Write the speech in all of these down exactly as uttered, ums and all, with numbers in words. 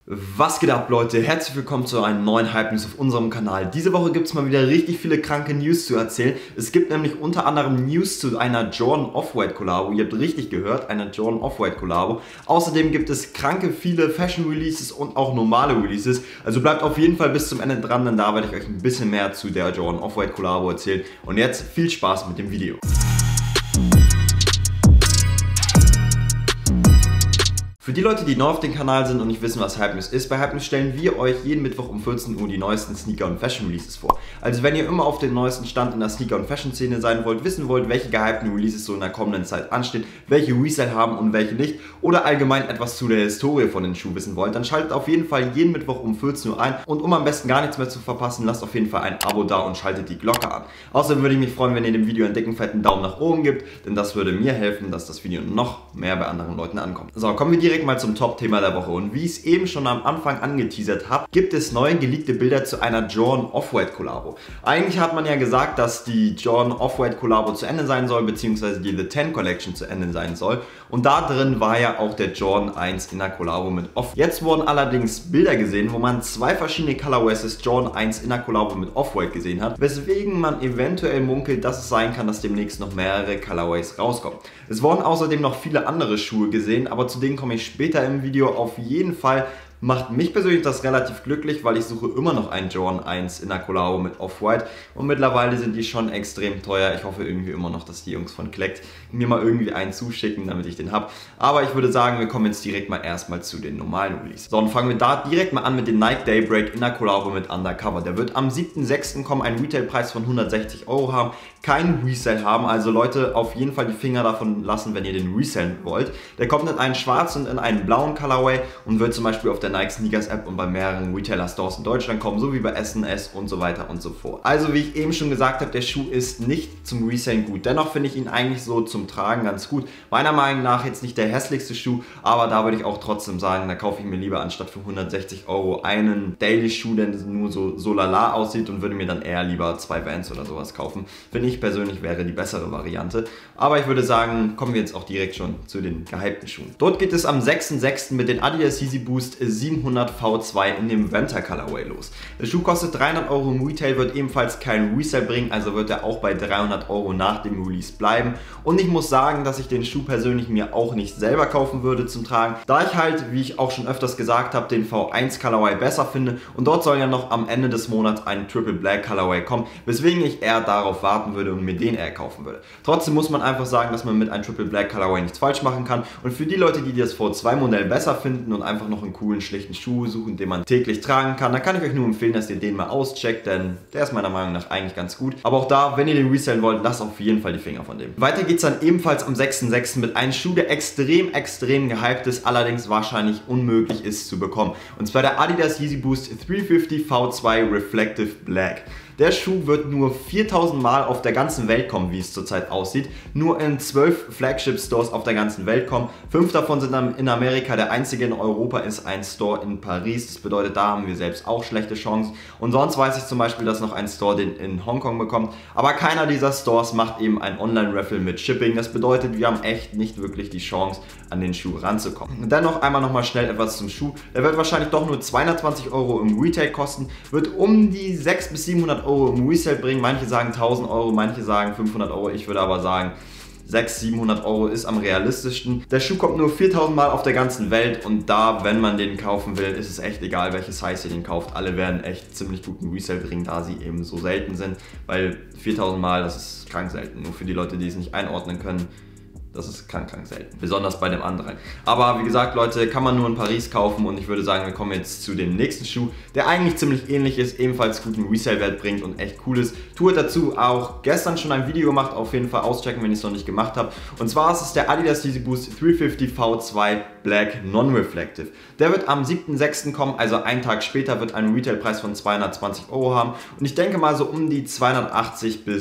Was geht ab, Leute? Herzlich willkommen zu einem neuen Hype News auf unserem Kanal. Diese Woche gibt es mal wieder richtig viele kranke News zu erzählen. Es gibt nämlich unter anderem News zu einer Jordan Off-White Collabo. Ihr habt richtig gehört, eine Jordan Off-White Collabo. Außerdem gibt es kranke viele Fashion Releases und auch normale Releases. Also bleibt auf jeden Fall bis zum Ende dran, denn da werde ich euch ein bisschen mehr zu der Jordan Off-White Collabo erzählen. Und jetzt viel Spaß mit dem Video. Für die Leute, die neu auf dem Kanal sind und nicht wissen, was Hype News ist, bei Hype News stellen wir euch jeden Mittwoch um vierzehn Uhr die neuesten Sneaker- und Fashion-Releases vor. Also wenn ihr immer auf dem neuesten Stand in der Sneaker- und Fashion-Szene sein wollt, wissen wollt, welche gehypten Releases so in der kommenden Zeit anstehen, welche Resale haben und welche nicht, oder allgemein etwas zu der Historie von den Schuhen wissen wollt, dann schaltet auf jeden Fall jeden Mittwoch um vierzehn Uhr ein. Und um am besten gar nichts mehr zu verpassen, lasst auf jeden Fall ein Abo da und schaltet die Glocke an. Außerdem würde ich mich freuen, wenn ihr dem Video einen dicken, fetten Daumen nach oben gibt, denn das würde mir helfen, dass das Video noch mehr bei anderen Leuten ankommt. So, kommen wir direkt mal zum Top-Thema der Woche. Und wie ich es eben schon am Anfang angeteasert habe, gibt es neue geleakte Bilder zu einer Jordan Off-White Collabo. Eigentlich hat man ja gesagt, dass die Jordan Off-White Collabo zu Ende sein soll, beziehungsweise die The zehn Collection zu Ende sein soll. Und da drin war ja auch der Jordan eins in der Collabo mit Off. Jetzt wurden allerdings Bilder gesehen, wo man zwei verschiedene Colorways des Jordan eins in der Collabo mit Off-White gesehen hat, weswegen man eventuell munkelt, dass es sein kann, dass demnächst noch mehrere Colorways rauskommen. Es wurden außerdem noch viele andere Schuhe gesehen, aber zu denen komme ich später im Video auf jeden Fall. Macht mich persönlich das relativ glücklich, weil ich suche immer noch einen Jordan eins in der Collabo mit Off-White und mittlerweile sind die schon extrem teuer. Ich hoffe irgendwie immer noch, dass die Jungs von Collect mir mal irgendwie einen zuschicken, damit ich den habe. Aber ich würde sagen, wir kommen jetzt direkt mal erstmal zu den normalen Releases. So, und fangen wir da direkt mal an mit dem Nike Daybreak in der Collabo mit Undercover. Der wird am siebten sechsten kommen, einen Retailpreis von hundertsechzig Euro haben, keinen Resale haben. Also Leute, auf jeden Fall die Finger davon lassen, wenn ihr den resellen wollt. Der kommt in einen schwarzen und in einen blauen Colorway und wird zum Beispiel auf der Nike Sneakers App und bei mehreren Retailer Stores in Deutschland kommen, so wie bei S und S und so weiter und so fort. Also wie ich eben schon gesagt habe, der Schuh ist nicht zum Resellen gut. Dennoch finde ich ihn eigentlich so zum Tragen ganz gut. Meiner Meinung nach jetzt nicht der hässlichste Schuh, aber da würde ich auch trotzdem sagen, da kaufe ich mir lieber anstatt für hundertsechzig Euro einen Daily Schuh, der nur so, so lala aussieht und würde mir dann eher lieber zwei Vans oder sowas kaufen. Finde ich persönlich wäre die bessere Variante. Aber ich würde sagen, kommen wir jetzt auch direkt schon zu den gehypten Schuhen. Dort geht es am sechsten sechsten mit den Adidas Yeezy Boost siebenhundert V zwei in dem Vanta Colorway los. Der Schuh kostet dreihundert Euro im Retail, wird ebenfalls keinen Resale bringen, also wird er auch bei dreihundert Euro nach dem Release bleiben. Und ich muss sagen, dass ich den Schuh persönlich mir auch nicht selber kaufen würde zum Tragen, da ich halt, wie ich auch schon öfters gesagt habe, den V eins Colorway besser finde und dort soll ja noch am Ende des Monats ein Triple Black Colorway kommen, weswegen ich eher darauf warten würde und mir den eher kaufen würde. Trotzdem muss man einfach sagen, dass man mit einem Triple Black Colorway nichts falsch machen kann und für die Leute, die das V zwei Modell besser finden und einfach noch einen coolen, schlichten Schuh suchen, den man täglich tragen kann, dann kann ich euch nur empfehlen, dass ihr den mal auscheckt, denn der ist meiner Meinung nach eigentlich ganz gut. Aber auch da, wenn ihr den resellen wollt, lasst auf jeden Fall die Finger von dem. Weiter geht es dann ebenfalls am sechsten sechsten mit einem Schuh, der extrem, extrem gehypt ist, allerdings wahrscheinlich unmöglich ist zu bekommen. Und zwar der Adidas Yeezy Boost dreihundertfünfzig V zwei Reflective Black. Der Schuh wird nur viertausend Mal auf der ganzen Welt kommen, wie es zurzeit aussieht. Nur in zwölf Flagship-Stores auf der ganzen Welt kommen. Fünf davon sind in Amerika, der einzige in Europa ist ein Store in Paris. Das bedeutet, da haben wir selbst auch schlechte Chancen. Und sonst weiß ich zum Beispiel, dass noch ein Store den in Hongkong bekommt. Aber keiner dieser Stores macht eben ein Online-Raffle mit Shipping. Das bedeutet, wir haben echt nicht wirklich die Chance, an den Schuh ranzukommen. Und dann noch einmal noch mal schnell etwas zum Schuh. Der wird wahrscheinlich doch nur zweihundertzwanzig Euro im Retail kosten. Wird um die sechshundert bis siebenhundert Euro im Resale bringen. Manche sagen tausend Euro, manche sagen fünfhundert Euro. Ich würde aber sagen, sechshundert, siebenhundert Euro ist am realistischsten. Der Schuh kommt nur viertausend Mal auf der ganzen Welt und da, wenn man den kaufen will, ist es echt egal, welches Size ihr den kauft. Alle werden echt ziemlich guten Resale bringen, da sie eben so selten sind, weil viertausend Mal, das ist krank selten. Nur für die Leute, die es nicht einordnen können, das ist krank, krank selten. Besonders bei dem anderen. Aber wie gesagt, Leute, kann man nur in Paris kaufen und ich würde sagen, wir kommen jetzt zu dem nächsten Schuh, der eigentlich ziemlich ähnlich ist, ebenfalls guten Resale-Wert bringt und echt cool ist. Tue dazu auch gestern schon ein Video gemacht, auf jeden Fall auschecken, wenn ich es noch nicht gemacht habe. Und zwar ist es der Adidas Yeezy Boost dreihundertfünfzig V zwei Black Non-Reflective. Der wird am siebten sechsten kommen, also einen Tag später, wird einen Retailpreis von zweihundertzwanzig Euro haben. Und ich denke mal so um die zweihundertachtzig bis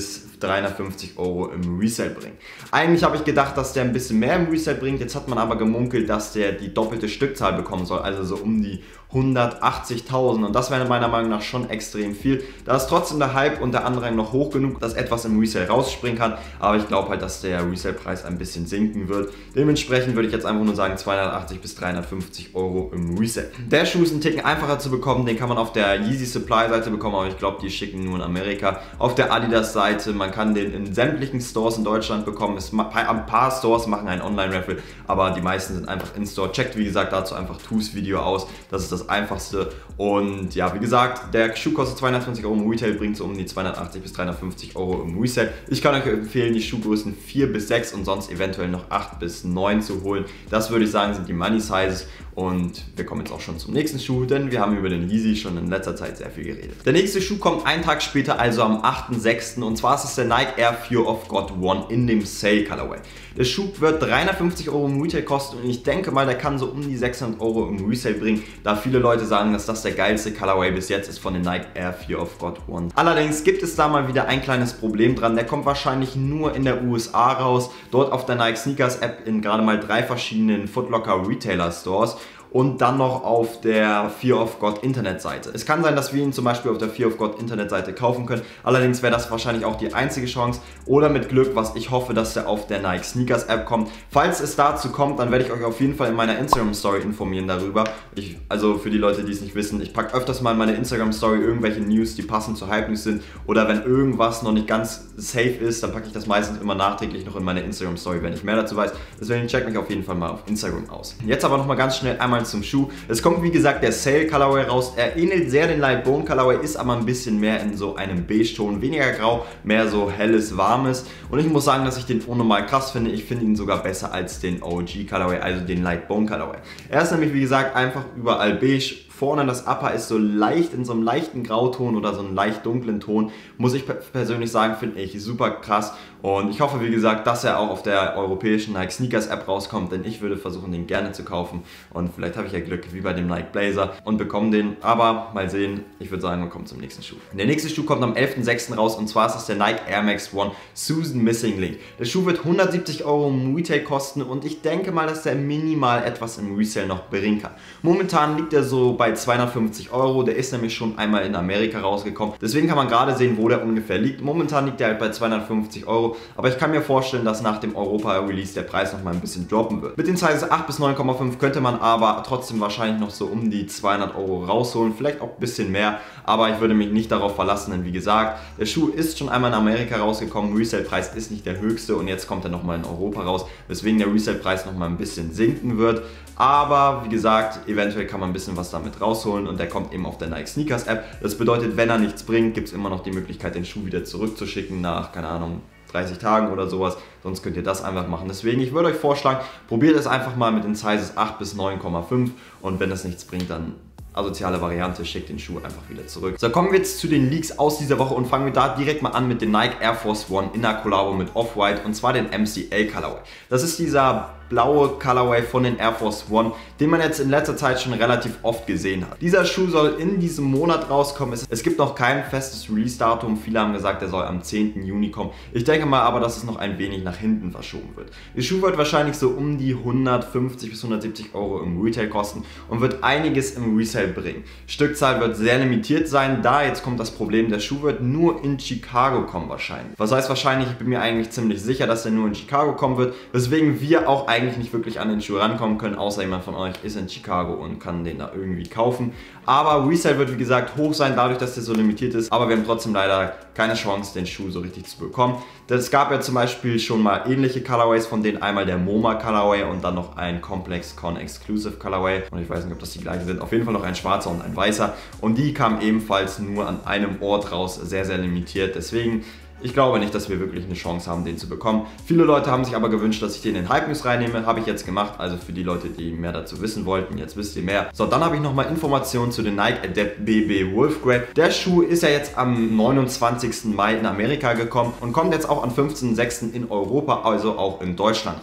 dreihundertfünfzig Euro im Resale bringen. Eigentlich habe ich gedacht, dass der ein bisschen mehr im Resale bringt, jetzt hat man aber gemunkelt, dass der die doppelte Stückzahl bekommen soll, also so um die hundertachtzigtausend, und das wäre meiner Meinung nach schon extrem viel. Da ist trotzdem der Hype und der Andrang noch hoch genug, dass etwas im Resale rausspringen kann, aber ich glaube halt, dass der Resale-Preis ein bisschen sinken wird. Dementsprechend würde ich jetzt einfach nur sagen zweihundertachtzig bis dreihundertfünfzig Euro im Resale. Der Schuh ist ein Ticken einfacher zu bekommen, den kann man auf der Yeezy Supply Seite bekommen, aber ich glaube, die schicken nur in Amerika. Auf der Adidas Seite, man kann den in sämtlichen Stores in Deutschland bekommen. Es, ein paar Stores machen einen Online-Raffle, aber die meisten sind einfach in-Store. Checkt wie gesagt dazu einfach Tus Video aus, das ist das einfachste. Und ja, wie gesagt, der Schuh kostet zweihundertzwanzig Euro im Retail, bringt so um die zweihundertachtzig bis dreihundertfünfzig Euro im Resale. Ich kann euch empfehlen, die Schuhgrößen vier bis sechs und sonst eventuell noch acht bis neun zu holen. Das würde ich sagen, sind die Money Sizes. Und wir kommen jetzt auch schon zum nächsten Schuh, denn wir haben über den Yeezy schon in letzter Zeit sehr viel geredet. Der nächste Schuh kommt einen Tag später, also am achten sechsten und zwar ist es der Nike Air Fear of God One in dem Sale Colorway. Der Schuh wird dreihundertfünfzig Euro im Retail kosten und ich denke mal, der kann so um die sechshundert Euro im Resale bringen, da viele Leute sagen, dass das der geilste Colorway bis jetzt ist von den Nike Air Fear of God One. Allerdings gibt es da mal wieder ein kleines Problem dran, der kommt wahrscheinlich nur in der U S A raus, dort auf der Nike Sneakers App in gerade mal drei verschiedenen Foot Locker Retailer Stores und dann noch auf der Fear of God Internetseite. Es kann sein, dass wir ihn zum Beispiel auf der Fear of God Internetseite kaufen können, allerdings wäre das wahrscheinlich auch die einzige Chance oder mit Glück, was ich hoffe, dass der auf der Nike Sneakers App kommt. Falls es dazu kommt, dann werde ich euch auf jeden Fall in meiner Instagram Story informieren darüber. Ich, also für die Leute, die es nicht wissen, ich packe öfters mal in meine Instagram Story irgendwelche News, die passend zur Hype News sind, oder wenn irgendwas noch nicht ganz safe ist, dann packe ich das meistens immer nachträglich noch in meine Instagram Story, wenn ich mehr dazu weiß. Deswegen checkt mich auf jeden Fall mal auf Instagram aus. Jetzt aber nochmal ganz schnell einmal zum Schuh. Es kommt wie gesagt der Sale Colorway raus. Er ähnelt sehr den Light Bone Colorway, ist aber ein bisschen mehr in so einem Beige-Ton, weniger grau, mehr so helles, warmes. Und ich muss sagen, dass ich den unnormal krass finde. Ich finde ihn sogar besser als den O G Colorway, also den Light Bone Colorway. Er ist nämlich wie gesagt einfach überall beige. Vorne das Upper ist so leicht in so einem leichten Grauton oder so einem leicht dunklen Ton. Muss ich persönlich sagen, finde ich super krass. Und ich hoffe, wie gesagt, dass er auch auf der europäischen Nike Sneakers App rauskommt, denn ich würde versuchen, den gerne zu kaufen. Und vielleicht habe ich ja Glück, wie bei dem Nike Blazer, und bekomme den. Aber mal sehen, ich würde sagen, wir kommen zum nächsten Schuh. Der nächste Schuh kommt am elften sechsten raus und zwar ist es der Nike Air Max One Susan Missing Link. Der Schuh wird hundertsiebzig Euro im Retail kosten und ich denke mal, dass der minimal etwas im Resale noch bringen kann. Momentan liegt er so bei zweihundertfünfzig Euro, der ist nämlich schon einmal in Amerika rausgekommen. Deswegen kann man gerade sehen, wo der ungefähr liegt. Momentan liegt er halt bei zweihundertfünfzig Euro, aber ich kann mir vorstellen, dass nach dem Europa-Release der Preis noch mal ein bisschen droppen wird. Mit den Sizes acht bis neun Komma fünf könnte man aber trotzdem wahrscheinlich noch so um die zweihundert Euro rausholen, vielleicht auch ein bisschen mehr, aber ich würde mich nicht darauf verlassen, denn wie gesagt, der Schuh ist schon einmal in Amerika rausgekommen, Resale-Preis ist nicht der höchste und jetzt kommt er nochmal in Europa raus, weswegen der Resale-Preis nochmal ein bisschen sinken wird. Aber wie gesagt, eventuell kann man ein bisschen was damit rausholen und der kommt eben auf der Nike Sneakers App. Das bedeutet, wenn er nichts bringt, gibt es immer noch die Möglichkeit, den Schuh wieder zurückzuschicken nach, keine Ahnung, dreißig Tagen oder sowas. Sonst könnt ihr das einfach machen. Deswegen, ich würde euch vorschlagen, probiert es einfach mal mit den Sizes acht bis neun Komma fünf und wenn es nichts bringt, dann asoziale Variante, schickt den Schuh einfach wieder zurück. So, kommen wir jetzt zu den Leaks aus dieser Woche und fangen wir da direkt mal an mit dem Nike Air Force One in der Kollabo mit Off-White und zwar den M C L Colorway. Das ist dieser blaue Colorway von den Air Force One, den man jetzt in letzter Zeit schon relativ oft gesehen hat. Dieser Schuh soll in diesem Monat rauskommen. Es, es gibt noch kein festes Release-Datum. Viele haben gesagt, er soll am zehnten Juni kommen. Ich denke mal aber, dass es noch ein wenig nach hinten verschoben wird. Der Schuh wird wahrscheinlich so um die hundertfünfzig bis hundertsiebzig Euro im Retail kosten und wird einiges im Resale bringen. Stückzahl wird sehr limitiert sein, da jetzt kommt das Problem, der Schuh wird nur in Chicago kommen wahrscheinlich. Was heißt wahrscheinlich, ich bin mir eigentlich ziemlich sicher, dass er nur in Chicago kommen wird, weswegen wir auch eigentlich nicht wirklich an den Schuh rankommen können, außer jemand von euch ist in Chicago und kann den da irgendwie kaufen. Aber Resale wird wie gesagt hoch sein, dadurch, dass der so limitiert ist, aber wir haben trotzdem leider keine Chance, den Schuh so richtig zu bekommen. Es gab ja zum Beispiel schon mal ähnliche Colorways, von denen einmal der MoMA Colorway und dann noch ein Complex Con Exclusive Colorway. Und ich weiß nicht, ob das die gleichen sind. Auf jeden Fall noch ein schwarzer und ein weißer. Und die kamen ebenfalls nur an einem Ort raus, sehr, sehr limitiert. Deswegen, ich glaube nicht, dass wir wirklich eine Chance haben, den zu bekommen. Viele Leute haben sich aber gewünscht, dass ich den in Hype News reinnehme. Habe ich jetzt gemacht. Also für die Leute, die mehr dazu wissen wollten, jetzt wisst ihr mehr. So, dann habe ich nochmal Informationen zu den Nike Adapt B B Wolf Grey. Der Schuh ist ja jetzt am neunundzwanzigsten Mai in Amerika gekommen und kommt jetzt auch am fünfzehnten sechsten in Europa, also auch in Deutschland raus.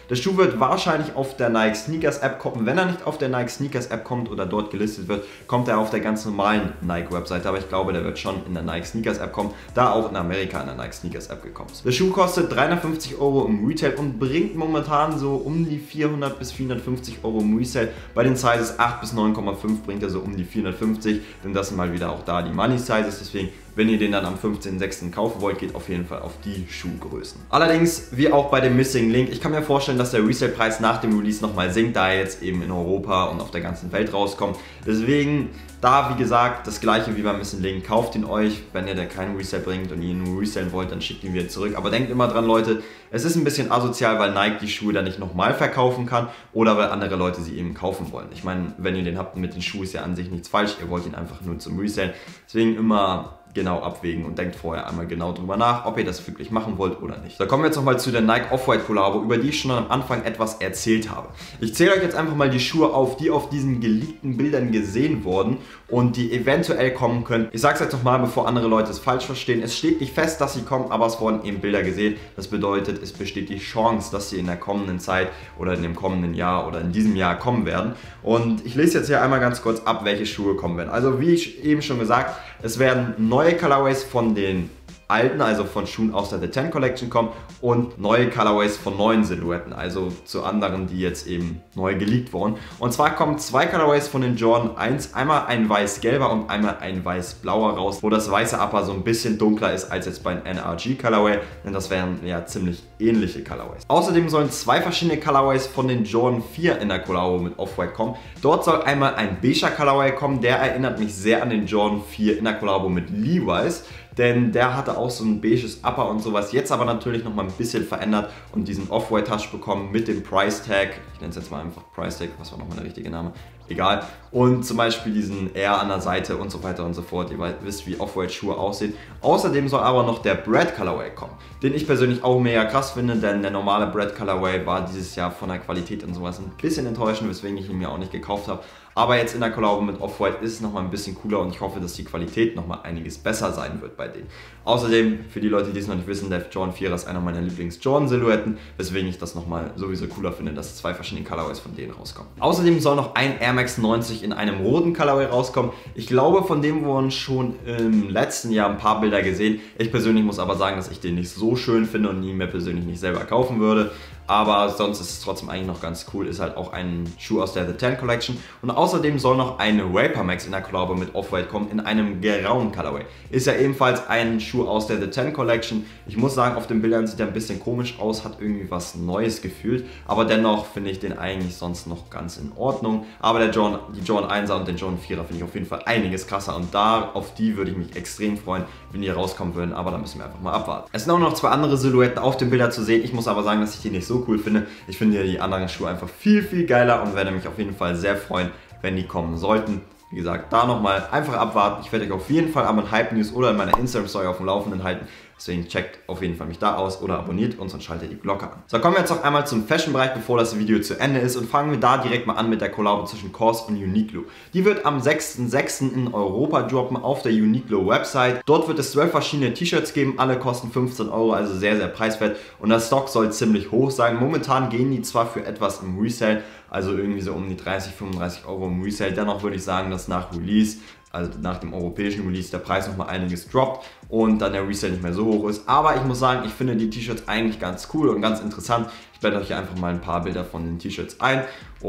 Der Schuh wird wahrscheinlich auf der Nike Sneakers App kommen. Wenn er nicht auf der Nike Sneakers App kommt oder dort gelistet wird, kommt er auf der ganz normalen Nike Webseite. Aber ich glaube, der wird schon in der Nike Sneakers App kommen, da auch in Amerika in der Nike Sneakers App gekommen ist. Der Schuh kostet dreihundertfünfzig Euro im Retail und bringt momentan so um die vierhundert bis vierhundertfünfzig Euro im Resale. Bei den Sizes acht bis neun Komma fünf bringt er so um die vierhundertfünfzig, denn das sind mal wieder auch da die Money Sizes. Deswegen, wenn ihr den dann am fünfzehnten sechsten kaufen wollt, geht auf jeden Fall auf die Schuhgrößen. Allerdings, wie auch bei dem Missing Link, ich kann mir vorstellen, dass der Resale-Preis nach dem Release nochmal sinkt, da er jetzt eben in Europa und auf der ganzen Welt rauskommt. Deswegen, da wie gesagt, das gleiche wie beim Missing Link, kauft ihn euch, wenn ihr da keinen Resale bringt und ihr ihn nur resellen wollt, dann schickt ihn wieder zurück. Aber denkt immer dran, Leute, es ist ein bisschen asozial, weil Nike die Schuhe dann nicht nochmal verkaufen kann oder weil andere Leute sie eben kaufen wollen. Ich meine, wenn ihr den habt mit den Schuhen, ist ja an sich nichts falsch, ihr wollt ihn einfach nur zum Resellen. Deswegen immer genau abwägen und denkt vorher einmal genau drüber nach, ob ihr das wirklich machen wollt oder nicht. Da kommen wir jetzt nochmal zu der Nike Off-White Kollabo, über die ich schon am Anfang etwas erzählt habe. Ich zähle euch jetzt einfach mal die Schuhe auf, die auf diesen geleakten Bildern gesehen wurden und die eventuell kommen können. Ich sage es jetzt nochmal, bevor andere Leute es falsch verstehen. Es steht nicht fest, dass sie kommen, aber es wurden eben Bilder gesehen. Das bedeutet, es besteht die Chance, dass sie in der kommenden Zeit oder in dem kommenden Jahr oder in diesem Jahr kommen werden. Und ich lese jetzt hier einmal ganz kurz ab, welche Schuhe kommen werden. Also wie ich eben schon gesagt, es werden neue Colorways von den alten, also von Schuhen aus der The Ten Collection kommen und neue Colorways von neuen Silhouetten, also zu anderen, die jetzt eben neu geleakt wurden. Und zwar kommen zwei Colorways von den Jordan eins, einmal ein weiß-gelber und einmal ein weiß-blauer raus, wo das weiße Upper so ein bisschen dunkler ist als jetzt beim N R G Colorway, denn das wären ja ziemlich ähnliche Colorways. Außerdem sollen zwei verschiedene Colorways von den Jordan vier in der Kollabo mit Off-White kommen. Dort soll einmal ein beiger Colorway kommen, der erinnert mich sehr an den Jordan vier in der Kollabo mit Levi's. Denn der hatte auch so ein beiges Upper und sowas, jetzt aber natürlich nochmal ein bisschen verändert und diesen Off-White Touch bekommen mit dem Price Tag. Ich nenne es jetzt mal einfach Price Tag, was war nochmal der richtige Name? Egal. Und zum Beispiel diesen R an der Seite und so weiter und so fort. Ihr wisst, wie Off-White Schuhe aussehen. Außerdem soll aber noch der Bread Colorway kommen, den ich persönlich auch mega krass finde, denn der normale Bread Colorway war dieses Jahr von der Qualität und sowas ein bisschen enttäuschend, weswegen ich ihn mir auch nicht gekauft habe. Aber jetzt in der Kollabo mit Off-White ist es nochmal ein bisschen cooler und ich hoffe, dass die Qualität nochmal einiges besser sein wird bei denen. Außerdem, für die Leute, die es noch nicht wissen, der Jordan vierer ist einer meiner Lieblings-Jordan-Silhouetten, weswegen ich das nochmal sowieso cooler finde, dass zwei verschiedene Colorways von denen rauskommen. Außerdem soll noch ein Air Max neunzig in einem roten Colorway rauskommen. Ich glaube, von dem wurden schon im letzten Jahr ein paar Bilder gesehen. Ich persönlich muss aber sagen, dass ich den nicht so schön finde und ihn mir persönlich nicht selber kaufen würde. Aber sonst ist es trotzdem eigentlich noch ganz cool, ist halt auch ein Schuh aus der The Ten Collection. Und außerdem soll noch eine Vapor Max in der Kollabo mit Off-White kommen, in einem grauen Colorway. Ist ja ebenfalls ein Schuh aus der The Ten Collection. Ich muss sagen, auf den Bildern sieht er ein bisschen komisch aus, hat irgendwie was Neues gefühlt. Aber dennoch finde ich den eigentlich sonst noch ganz in Ordnung. Aber der Jordan, die Jordan einser und den Jordan vierer finde ich auf jeden Fall einiges krasser. Und da, auf die würde ich mich extrem freuen, wenn die rauskommen würden. Aber da müssen wir einfach mal abwarten. Es sind auch noch zwei andere Silhouetten auf den Bildern zu sehen. Ich muss aber sagen, dass ich die nicht so cool finde. Ich finde die anderen Schuhe einfach viel, viel geiler und werde mich auf jeden Fall sehr freuen, wenn die kommen sollten. Wie gesagt, da nochmal einfach abwarten. Ich werde euch auf jeden Fall an meinen Hype News oder in meiner Instagram-Story auf dem Laufenden halten. Deswegen checkt auf jeden Fall mich da aus oder abonniert uns und schaltet die Glocke an. So, kommen wir jetzt noch einmal zum Fashion-Bereich, bevor das Video zu Ende ist. Und fangen wir da direkt mal an mit der Kollabo zwischen K O R S und Uniqlo. Die wird am sechsten sechsten in Europa droppen auf der Uniqlo-Website. Dort wird es zwölf verschiedene T-Shirts geben. Alle kosten fünfzehn Euro, also sehr, sehr preiswert. Und der Stock soll ziemlich hoch sein. Momentan gehen die zwar für etwas im Resale, also irgendwie so um die dreißig, fünfunddreißig Euro im Resale. Dennoch würde ich sagen, dass nach Release, also nach dem europäischen Release, der Preis nochmal einiges droppt und dann der Resale nicht mehr so hoch ist. Aber ich muss sagen, ich finde die T-Shirts eigentlich ganz cool und ganz interessant. Ich blende euch hier einfach mal ein paar Bilder von den T-Shirts ein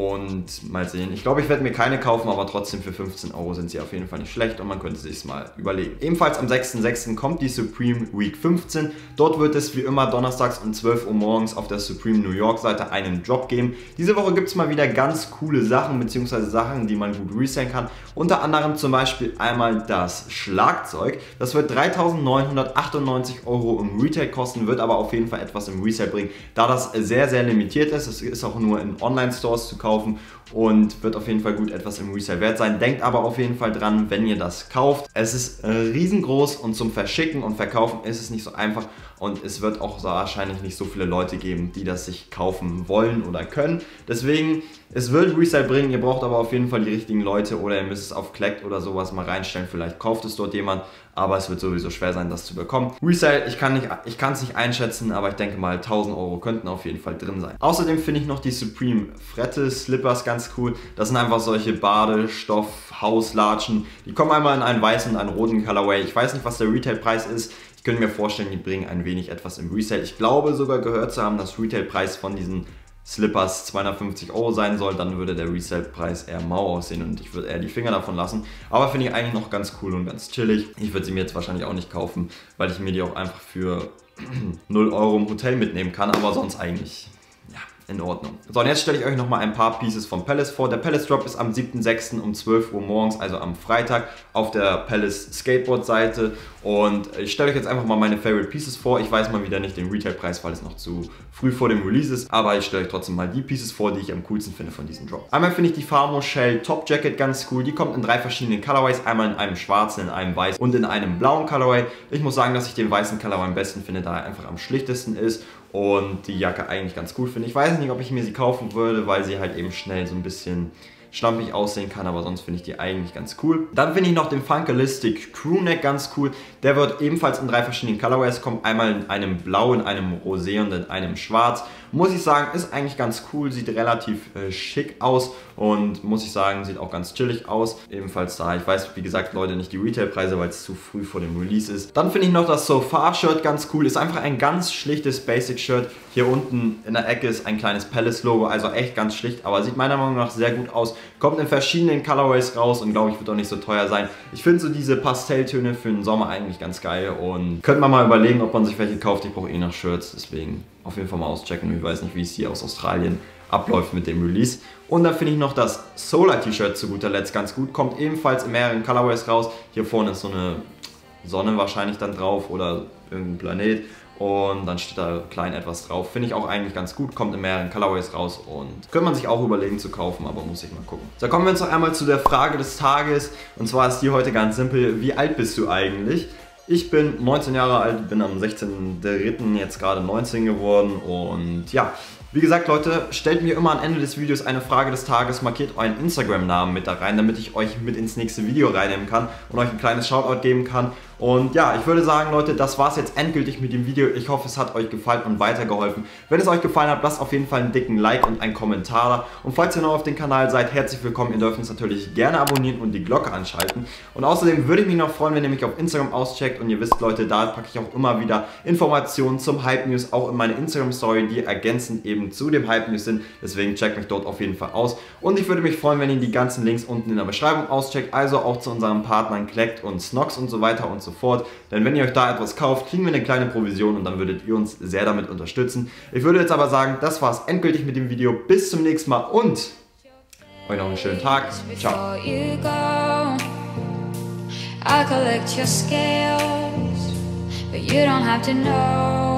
und mal sehen. Ich glaube, ich werde mir keine kaufen, aber trotzdem für fünfzehn Euro sind sie auf jeden Fall nicht schlecht und man könnte sich mal überlegen. Ebenfalls am sechsten sechsten kommt die Supreme Week fünfzehn. Dort wird es wie immer donnerstags um zwölf Uhr morgens auf der Supreme New York Seite einen Drop geben. Diese Woche gibt es mal wieder ganz coole Sachen bzw. Sachen, die man gut resellen kann. Unter anderem zum Beispiel einmal das Schlagzeug. Das wird dreitausendneunhundertachtundneunzig Euro im Retail kosten, wird aber auf jeden Fall etwas im Resale bringen, da das sehr, sehr limitiert ist. Es ist auch nur in Online-Stores zu kaufen und wird auf jeden Fall gut etwas im Resale wert sein. Denkt aber auf jeden Fall dran, wenn ihr das kauft. Es ist riesengroß und zum Verschicken und Verkaufen ist es nicht so einfach. und es wird auch so wahrscheinlich nicht so viele Leute geben, die das sich kaufen wollen oder können. Deswegen, es wird Resale bringen, ihr braucht aber auf jeden Fall die richtigen Leute oder ihr müsst es auf Collect oder sowas mal reinstellen. Vielleicht kauft es dort jemand, aber es wird sowieso schwer sein, das zu bekommen. Resale, ich kann nicht, ich kann es nicht einschätzen, aber ich denke mal tausend Euro könnten auf jeden Fall drin sein. Außerdem finde ich noch die Supreme Frette Slippers ganz cool. Das sind einfach solche Badestoff Hauslatschen. Die kommen einmal in einen weißen und einen roten Colorway. Ich weiß nicht, was der Retailpreis ist. Ich könnte mir vorstellen, die bringen ein wenig etwas im Resale. Ich glaube sogar gehört zu haben, dass Retailpreis von diesen Slippers zweihundertfünfzig Euro sein soll, dann würde der Resale-Preis eher mau aussehen und ich würde eher die Finger davon lassen. Aber finde ich eigentlich noch ganz cool und ganz chillig. Ich würde sie mir jetzt wahrscheinlich auch nicht kaufen, weil ich mir die auch einfach für null Euro im Hotel mitnehmen kann, aber sonst eigentlich in Ordnung. So, und jetzt stelle ich euch noch mal ein paar Pieces von Palace vor. Der Palace Drop ist am siebten sechsten um zwölf Uhr morgens, also am Freitag, auf der Palace Skateboard Seite. Und ich stelle euch jetzt einfach mal meine Favorite Pieces vor. Ich weiß mal wieder nicht den Retailpreis, weil es noch zu früh vor dem Release ist. Aber ich stelle euch trotzdem mal die Pieces vor, die ich am coolsten finde von diesem Drop. Einmal finde ich die Famo Shell Top Jacket ganz cool. Die kommt in drei verschiedenen Colorways. Einmal in einem schwarzen, in einem weißen und in einem blauen Colorway. Ich muss sagen, dass ich den weißen Colorway am besten finde, da er einfach am schlichtesten ist. Und die Jacke eigentlich ganz cool finde. Ich weiß nicht, ob ich mir sie kaufen würde, weil sie halt eben schnell so ein bisschen schlampig aussehen kann, aber sonst finde ich die eigentlich ganz cool. Dann finde ich noch den Funkalistic Crewneck ganz cool. Der wird ebenfalls in drei verschiedenen Colorways kommen. Einmal in einem Blau, in einem Rosé und in einem Schwarz. Muss ich sagen, ist eigentlich ganz cool, sieht relativ äh, schick aus und muss ich sagen, sieht auch ganz chillig aus. Ebenfalls da, ich weiß, wie gesagt, Leute, nicht die Retailpreise, weil es zu früh vor dem Release ist. Dann finde ich noch das So Far Shirt ganz cool. Ist einfach ein ganz schlichtes Basic Shirt. Hier unten in der Ecke ist ein kleines Palace Logo, also echt ganz schlicht, aber sieht meiner Meinung nach sehr gut aus. Kommt in verschiedenen Colorways raus und glaube ich, wird auch nicht so teuer sein. Ich finde so diese Pastelltöne für den Sommer eigentlich ganz geil und könnte man mal überlegen, ob man sich welche kauft. Ich brauche eh noch Shirts, deswegen auf jeden Fall mal auschecken. Ich weiß nicht, wie es hier aus Australien abläuft mit dem Release. Und dann finde ich noch das Solar T-Shirt zu guter Letzt ganz gut. Kommt ebenfalls in mehreren Colorways raus. Hier vorne ist so eine Sonne wahrscheinlich dann drauf oder irgendein Planet. Und dann steht da klein etwas drauf. Finde ich auch eigentlich ganz gut. Kommt in mehreren Colorways raus und könnte man sich auch überlegen zu kaufen, aber muss ich mal gucken. So, kommen wir jetzt noch einmal zu der Frage des Tages. Und zwar ist die heute ganz simpel. Wie alt bist du eigentlich? Ich bin neunzehn Jahre alt, bin am sechzehnten dritten jetzt gerade neunzehn geworden und ja, wie gesagt Leute, stellt mir immer am Ende des Videos eine Frage des Tages, markiert euren Instagram-Namen mit da rein, damit ich euch mit ins nächste Video reinnehmen kann und euch ein kleines Shoutout geben kann. Und ja, ich würde sagen Leute, das war es jetzt endgültig mit dem Video. Ich hoffe, es hat euch gefallen und weitergeholfen. Wenn es euch gefallen hat, lasst auf jeden Fall einen dicken Like und einen Kommentar da. Und falls ihr neu auf dem Kanal seid, herzlich willkommen. Ihr dürft uns natürlich gerne abonnieren und die Glocke anschalten. Und außerdem würde ich mich noch freuen, wenn ihr mich auf Instagram auscheckt. Und ihr wisst Leute, da packe ich auch immer wieder Informationen zum Hype News, auch in meine Instagram Story, die ergänzend eben zu dem Hype News sind. Deswegen checkt mich dort auf jeden Fall aus. Und ich würde mich freuen, wenn ihr die ganzen Links unten in der Beschreibung auscheckt. Also auch zu unseren Partnern Collect und Snox und so weiter und so fort. Denn wenn ihr euch da etwas kauft, kriegen wir eine kleine Provision und dann würdet ihr uns sehr damit unterstützen. Ich würde jetzt aber sagen, das war es endgültig mit dem Video. Bis zum nächsten Mal und euch noch einen schönen Tag. Ciao. I collect your scales, but you don't have to know.